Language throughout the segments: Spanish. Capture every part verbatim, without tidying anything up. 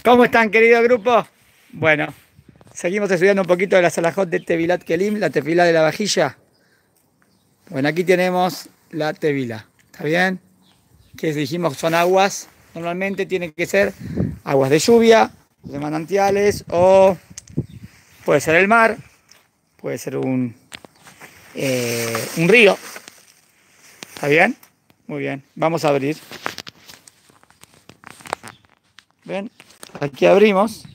¿Cómo están, querido grupo? Bueno, seguimos estudiando un poquito de la Salahot de Tevilat Kelim, la tefilá de la vajilla. Bueno, aquí tenemos la tefilá, ¿está bien? Que dijimos son aguas, normalmente tienen que ser aguas de lluvia, de manantiales, o puede ser el mar, puede ser un, eh, un río. ¿Está bien? Muy bien, vamos a abrir. ¿Ven? Aquí abrimos.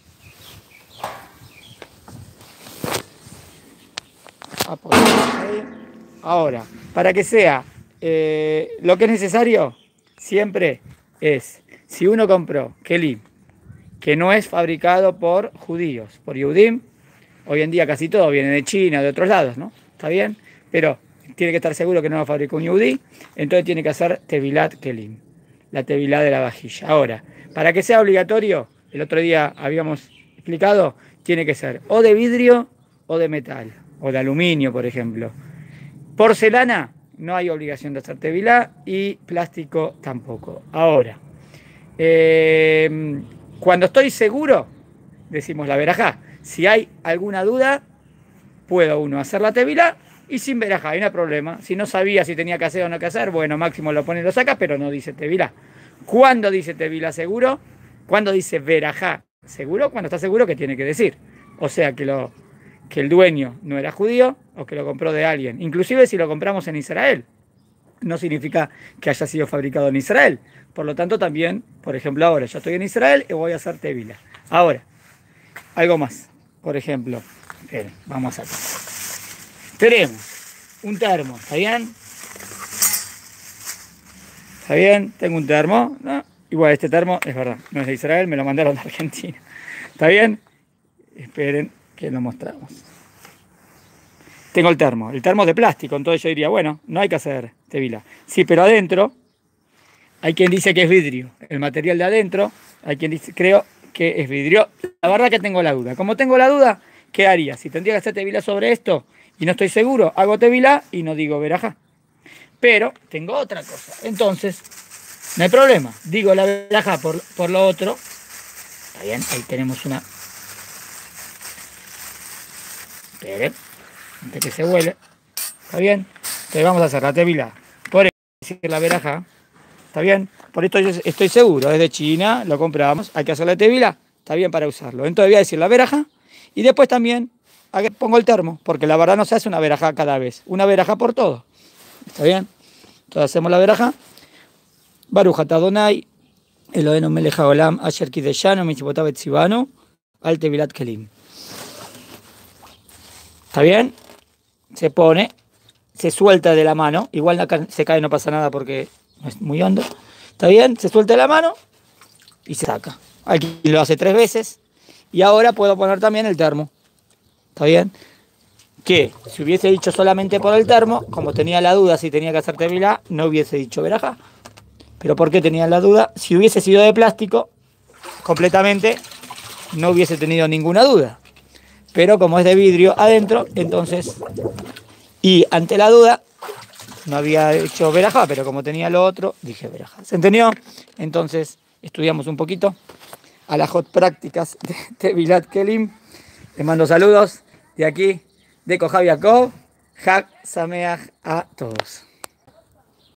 Ahora, para que sea eh, lo que es necesario, siempre es, si uno compró kelim, que no es fabricado por judíos, por Yehudim, hoy en día casi todo viene de China, de otros lados, ¿no? ¿Está bien? Pero tiene que estar seguro que no lo fabricó un Yehudí, entonces tiene que hacer tevilat kelim, la tevilá de la vajilla. Ahora, para que sea obligatorio, el otro día habíamos explicado, tiene que ser o de vidrio o de metal, o de aluminio, por ejemplo. Porcelana, no hay obligación de hacer tevilá, y plástico tampoco. Ahora, eh, cuando estoy seguro, decimos la verajá. Si hay alguna duda, puedo uno hacer la tevilá y sin verajá, no hay problema. Si no sabía si tenía que hacer o no que hacer, bueno, máximo lo pone y lo saca, pero no dice tevilá. ¿Cuándo dice tevilá seguro? ¿Cuándo dice verajá seguro? Cuando está seguro que tiene que decir. O sea, que, lo, que el dueño no era judío o que lo compró de alguien. Inclusive si lo compramos en Israel, no significa que haya sido fabricado en Israel. Por lo tanto, también, por ejemplo, ahora yo estoy en Israel y voy a hacer tevilá. Ahora, algo más. Por ejemplo, miren, vamos acá. Tenemos un termo, ¿está bien? ¿Está bien? Tengo un termo, ¿no? Igual este termo, es verdad, no es de Israel, me lo mandaron de Argentina. ¿Está bien? Esperen que lo mostramos. Tengo el termo, el termo es de plástico, entonces yo diría, bueno, no hay que hacer tevilá. Sí, pero adentro, hay quien dice que es vidrio. El material de adentro, hay quien dice, creo que es vidrio. La verdad que tengo la duda. Como tengo la duda, ¿qué haría? Si tendría que hacer tevilá sobre esto y no estoy seguro, hago tevilá y no digo verajá. Pero tengo otra cosa. Entonces, no hay problema. Digo la verajá por, por lo otro. Está bien, ahí tenemos una. Esperen, antes que se huele. Está bien. Entonces vamos a hacer la tevilá. Por eso decir la verajá. Está bien. Por esto yo estoy seguro. Es de China, lo compramos. Hay que hacer la tevilá. Está bien para usarlo. Entonces voy a decir la verajá. Y después también pongo el termo. Porque la verdad no se hace una verajá cada vez. Una verajá por todo. ¿Está bien? Entonces hacemos la verajá. Baruch atah Adonai, Eloheinu melech haolam, asher kideshanu mitzvotav etzivanu, al tevilat kelim. ¿Está bien? Se pone, se suelta de la mano. Igual acá se cae, no pasa nada porque no es muy hondo. ¿Está bien? Se suelta de la mano y se saca. Aquí lo hace tres veces. Y ahora puedo poner también el termo. ¿Está bien? Que si hubiese dicho solamente por el termo, como tenía la duda si tenía que hacer tevilá, no hubiese dicho verajá. Pero ¿por qué tenía la duda? Si hubiese sido de plástico, completamente, no hubiese tenido ninguna duda. Pero como es de vidrio adentro, entonces, y ante la duda, no había hecho verajá, pero como tenía lo otro, dije verajá. ¿Se entendió? Entonces, estudiamos un poquito a las hot prácticas de Tevilat Kelim. Les mando saludos de aquí, de Kohav Yaakov. Hag Sameach a todos.